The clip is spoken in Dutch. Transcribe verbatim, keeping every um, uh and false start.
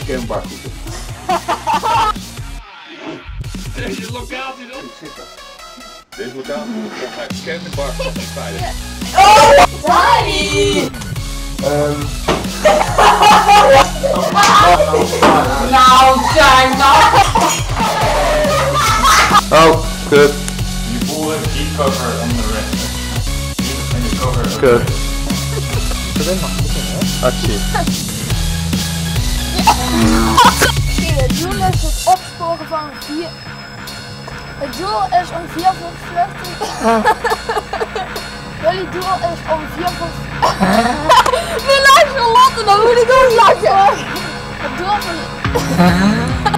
herkenbaar goed is. Deze locatie dan? Ik zit er. Deze locatie is onherkenbaar fucking veilig. Oh, Dani! Um. Nou, zijn nou! Oh, kut. You pull a deep cover on the rest. And the cover. Kut. Keren mag beginnen, hè? Actie. Het doel is het opsporen van vier. Het doel is om vier vluchten. Jullie doel is om vier vluchten. Nu laat je lachen, dan moet ik ook lachen. Het doel van